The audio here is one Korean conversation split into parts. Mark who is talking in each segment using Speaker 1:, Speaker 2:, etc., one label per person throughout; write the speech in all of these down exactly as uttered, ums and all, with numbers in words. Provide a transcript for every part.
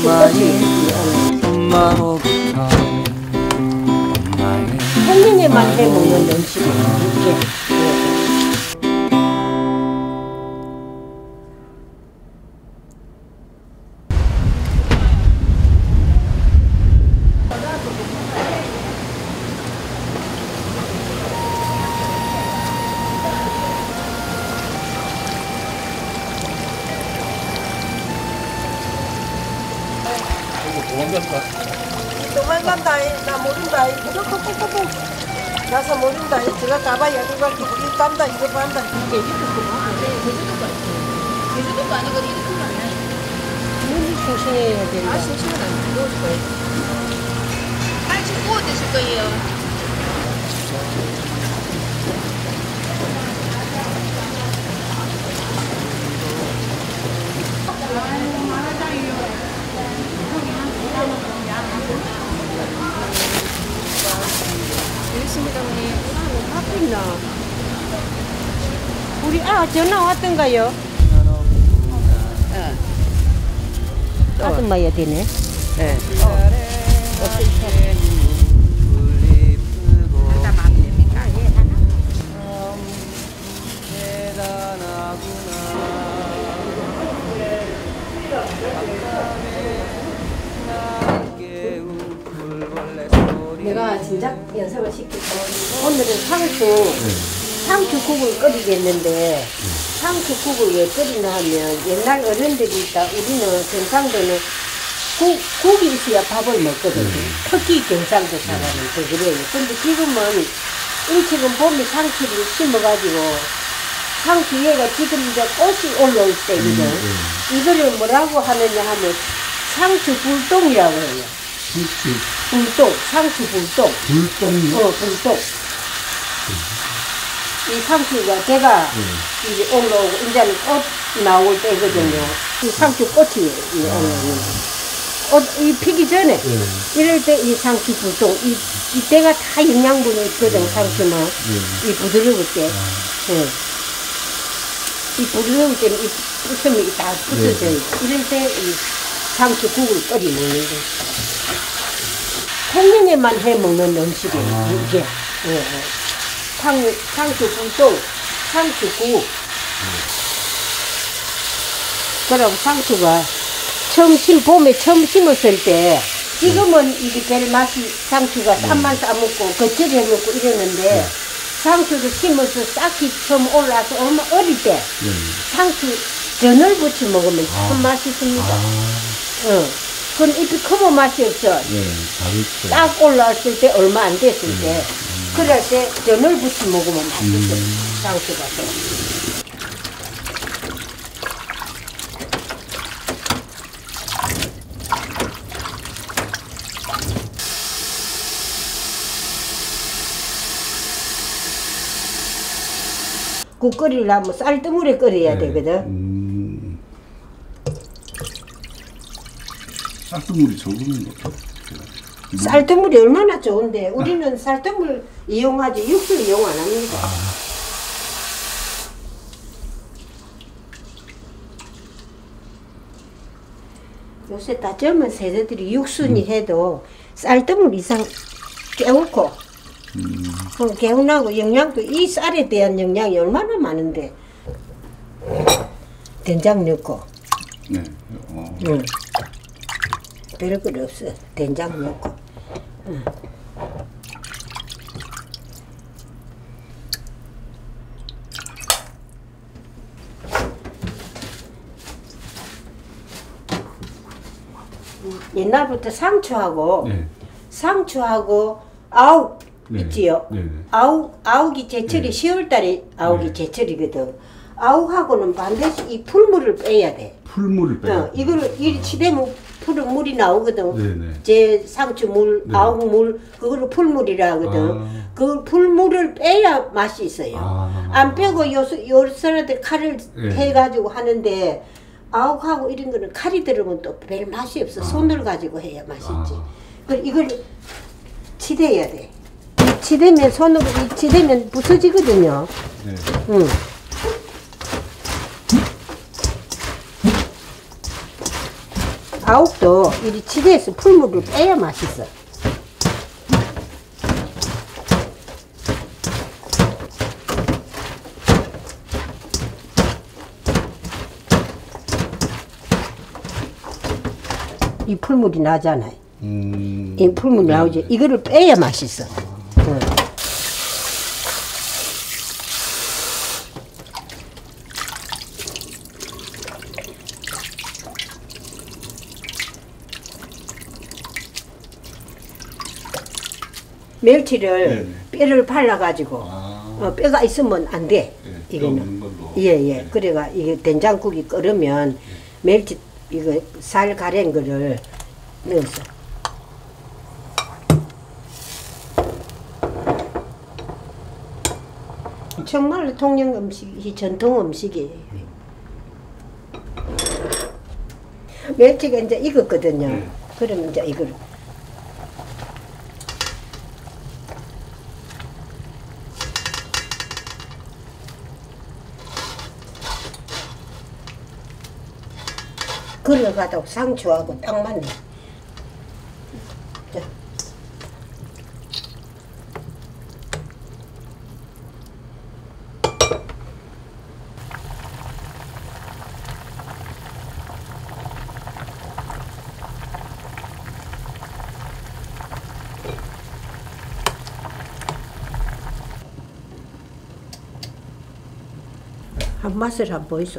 Speaker 1: 상추 엄마로부터
Speaker 2: 햇님에만 해먹는 음식이에요. 이게.
Speaker 3: 도망간다.
Speaker 2: 도망간다. 나 모른다. 이거 kokkokkokkok. 나서 모른다. 제가 가봐야 누가 우리 딴다. 이거 반다.
Speaker 4: 제주도구나. 네, 제주도가 있어요. 제주도가 아니고 이렇게 크면 안 나요.
Speaker 2: 눈이 싱싱해야 된다.
Speaker 4: 아, 싱싱은 안 뜨거워질 거예요. 빨리 구워 드실 거예요.
Speaker 2: 알겠습니다, 어머니. 아, 갖고 있나? 우리 아 전화 왔던가요? 네. 아줌마야 되네. 네. 어. 내가 진작 연습을 시키고 오늘은 상추 상추국을 끓이겠는데 상추국을 왜 끓이나 하면 옛날 어른들이 있다. 우리는 경상도는 국, 국이 있어야 밥을 먹거든요. 특히 경상도 사람은 그래요. 근데 지금은 일찍은 봄에 상추를 심어가지고 상추 얘가 지금 이제 꽃이 올라올 때거든. 이거를 뭐라고 하느냐 하면 상추 불똥이라고 해요.
Speaker 3: 상추.
Speaker 2: 불똥, 상추 불똥.
Speaker 3: 불똥이요?
Speaker 2: 어, 불똥. 이 상추가 걔가 네. 이제 올라오고, 이제는 꽃 나올 때거든요. 이 상추 꽃이 올라오는 꽃, 이 피기 전에, 네. 이럴 때 이 상추 불똥, 이, 이때가 다 영양분이 있거든, 상추는. 네. 이 부드러울 때. 아. 네. 이 부드러울 때는 이 부스럼이 다 부서져요. 네. 이럴 때 이 상추국을 끓여 먹는 거예요. 햇님에만 해 먹는 음식이에요, 아. 이게. 예, 예. 상, 상추 불똥, 상추국. 음. 그럼 상추가 처음 심, 봄에 처음 심었을 때, 지금은 이게 제일 맛이 상추가 쌈만 싸먹고, 겉절이 해먹고 이러는데, 네. 상추를 심어서 싹이 처음 올라서 얼마 어릴 때, 네. 상추 전을 부쳐 먹으면 참 아. 맛있습니다. 아. 어. 그건 잎이 크면 맛이 없어. 네, 딱 올라왔을 때, 얼마 안 됐을 네. 때, 음. 그럴 때 전을 부쳐 먹으면 맛있어. 음. 상추가. 국 끓이려면 쌀뜨물에 끓여야 네. 되거든. 음.
Speaker 3: 쌀뜨물이 적으면 어떡해?
Speaker 2: 쌀뜨물이 얼마나 좋은데 우리는 쌀뜨물 이용하지 육수 이용 안 합니다. 아. 요새 다 젊은 세대들이 육수니 음. 해도 쌀뜨물 이상 깨우고 음. 개운하고 영양도 이 쌀에 대한 영양이 얼마나 많은데 된장 넣고
Speaker 3: 네. 어.
Speaker 2: 응. 별것 없어. 된장 넣고 응. 옛날부터 상추하고 네. 상추하고 아욱 네. 있지요. 네. 아욱, 아욱이 제철이 네. 시월 달에 아욱이 네. 제철이거든. 아욱하고는 반드시 이 풀물을 빼야 돼.
Speaker 3: 풀물을 빼야
Speaker 2: 어, 이거를 이 치대면 풀은 물이 나오거든.
Speaker 3: 네네.
Speaker 2: 제 상추물, 네. 아욱물, 그거를 풀물이라 하거든. 아. 그 풀물을 빼야 맛이 있어요. 아. 안 빼고 요, 요스라도 칼을 네. 해가지고 하는데 아욱하고 이런 거는 칼이 들으면 또 별 맛이 없어. 아. 손을 가지고 해야 맛있지. 아. 그걸 이걸 치대야 돼. 치대면 손으로 치대면 부서지거든요. 네. 응. 가옥도 이 치대에서 풀물을 빼야 맛있어. 이 풀물이 나잖아요.
Speaker 3: 음.
Speaker 2: 이 풀물이
Speaker 3: 네.
Speaker 2: 나오지. 이거를 빼야 맛있어. 응. 멸치를
Speaker 3: 네네.
Speaker 2: 뼈를 발라가지고
Speaker 3: 아.
Speaker 2: 어, 뼈가 있으면 안 돼.
Speaker 3: 예, 뼈
Speaker 2: 이거는.
Speaker 3: 없는 걸로.
Speaker 2: 예예.
Speaker 3: 네.
Speaker 2: 그래가 이게 된장국이 끓으면 멸치 이거 살 가랜 거를 넣었어. 정말로 통영 음식이 전통 음식이에요. 멸치가 이제 익었거든요.
Speaker 3: 네.
Speaker 2: 그러면 이제 이걸 그려가도 상추하고 딱 맞네. 자. 한 맛을 한번 보이소.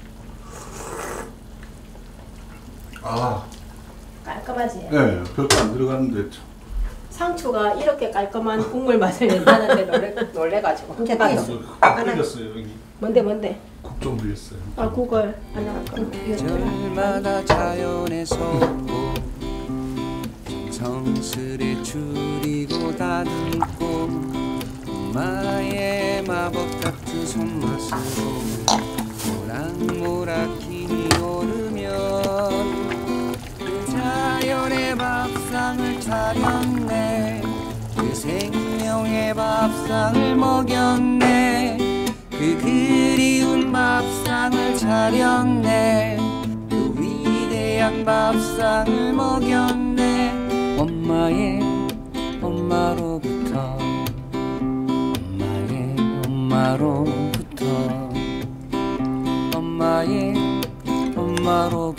Speaker 3: 아,
Speaker 4: 깔끔하지?
Speaker 3: 네, 별도 안 들어갔는데 참.
Speaker 4: 상추가 이렇게 깔끔한 국물 맛을 낸다는데 놀래, 놀래가지고.
Speaker 2: 이제
Speaker 4: 맞아.
Speaker 2: 됐어.
Speaker 3: 흘렸어요 여기.
Speaker 4: 뭔데 뭔데?
Speaker 3: 국 좀 흘렸어요.
Speaker 4: 아 국을 하나.
Speaker 1: 절마다 자연에서 정성스레 줄이고 다듬고 엄마의 마법 같은 손맛으로 모락모락 힘이 오르면 그 자연의 밥상을 차렸네. 그 생명의 밥상을 먹였네. 그 그리운 밥상을 차렸네. 그 위대한 밥상을 먹였네. 엄마의 엄마로부터 엄마의 엄마로부터 엄마의 엄마로부터